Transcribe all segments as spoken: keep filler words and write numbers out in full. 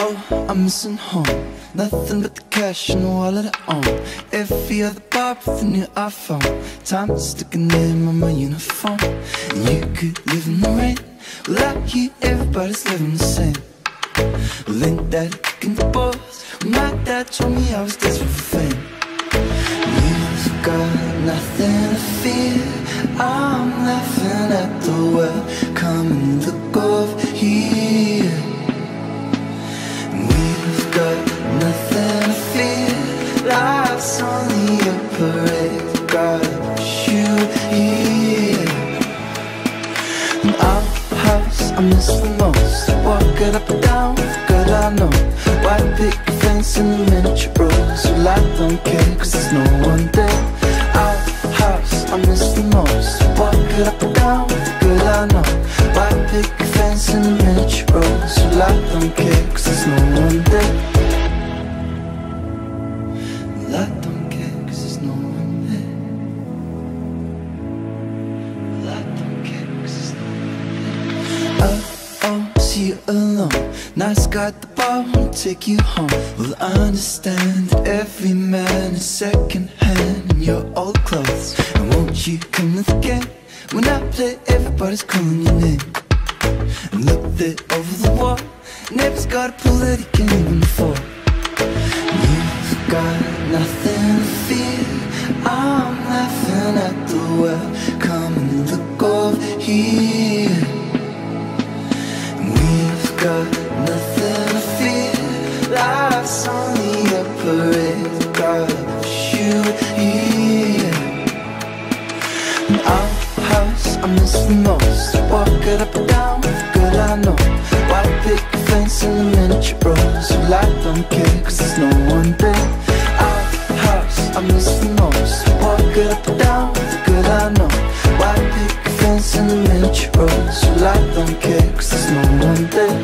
Oh, I'm missing home. Nothing but the cash in the wallet I own. Every other bar with a new iPhone. Time is sticking in my uniform. And you could live in the rain. Well, out here everybody's living the same. Well, ain't that looking the boys? Well, my dad told me I was desperate for fame. You've got nothing to fear. I'm laughing at the world. Come and look over here. We've got nothing to fear. Life's only a parade. Gotta push you here. And our house I miss the most. Walk it up and down, good I know. White picket fence and the miniature rose. Well, I don't care cause there's no one there. Our house I miss the most. Walk it up and down, good I know. White picket fence and the miniature rose. Well, I don't care cause there's no one there. Well, I don't care cause there's no one there. Well, I don't care cause there's no one there. Oh, oh, see you alone. Nice guy at the bar, wanna take you home. Well, I understand that every man is second hand in your old clothes. And won't you come to the game? When I play, everybody's calling your name. And look there over the wall, neighbor's got a pool that he can't even afford. You've got nothing to fear. I'm laughing at the world. Come and look over here. We've got nothing to fear. Life's only a parade. Gotta push you here. And our house I miss the most. Walk it up and down, good I know. White picket fence and the miniature rose. Well, I don't care cause there's no one there. Our house I miss the most. Walk it up and down, good I know. White picket fence and the miniature rose. Well, I don't care cause there's no one there.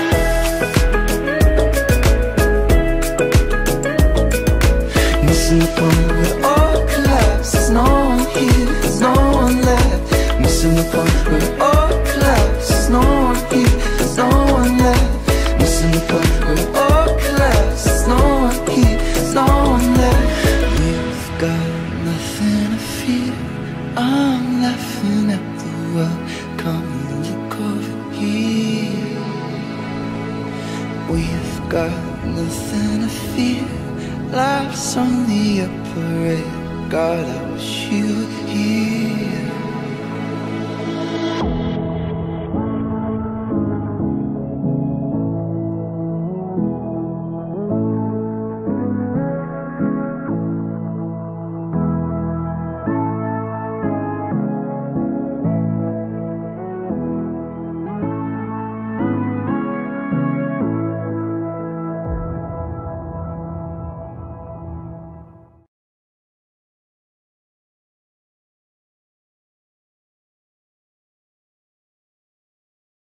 Missing the point where it all collapsed. There's no one here, there's no one left. Missing the point where it all collapsed. There's no one here, there's no one left. Missing the point where it all collapsed. There's no one here, there's no one left. We've got nothing to fear. I'm laughing at the world. Come and look over here. We've got nothing to fear. Life's only a parade. God, I wish you were here.